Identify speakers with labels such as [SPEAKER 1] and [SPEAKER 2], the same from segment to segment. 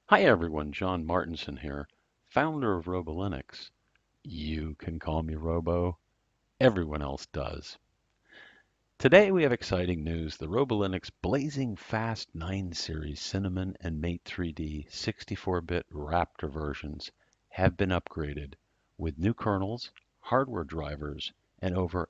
[SPEAKER 1] Hi everyone, John Martinson here, founder of Robolinux. You can call me Robo, everyone else does. Today we have exciting news. The Robolinux Blazing Fast 9 Series Cinnamon and Mate 3D 64-bit Raptor versions have been upgraded with new kernels, hardware drivers, and over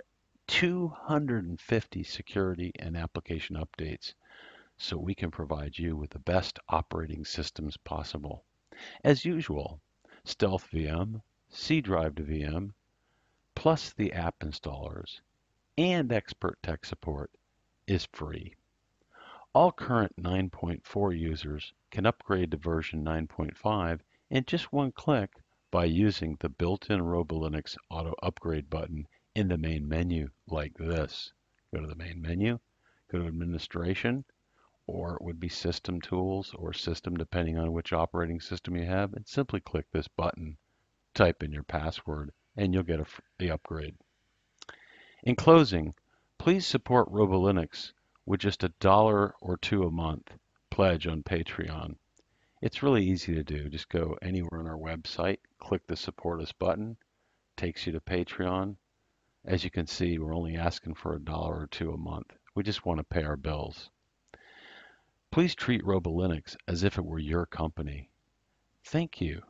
[SPEAKER 1] 250 security and application updates so we can provide you with the best operating systems possible. As usual, Stealth VM, C Drive to VM, plus the app installers and expert tech support is free. All current 9.4 users can upgrade to version 9.5 in just one click by using the built-in Robolinux Auto Upgrade button in the main menu like this. Go to the main menu, go to Administration, or it would be System Tools or System depending on which operating system you have, and simply click this button, type in your password, and you'll get the upgrade. In closing, please support Robolinux with just $1 or $2 a month pledge on Patreon. It's really easy to do. Just go anywhere on our website, click the Support Us button, takes you to Patreon. As you can see, we're only asking for $1 or $2 a month. We just want to pay our bills. Please treat Robolinux as if it were your company. Thank you.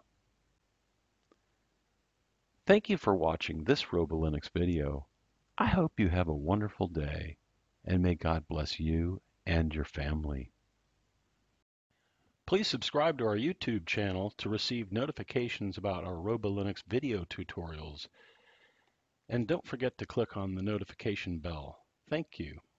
[SPEAKER 1] Thank you for watching this Robolinux video. I hope you have a wonderful day, and may God bless you and your family. Please subscribe to our YouTube channel to receive notifications about our Robolinux video tutorials. And don't forget to click on the notification bell. Thank you.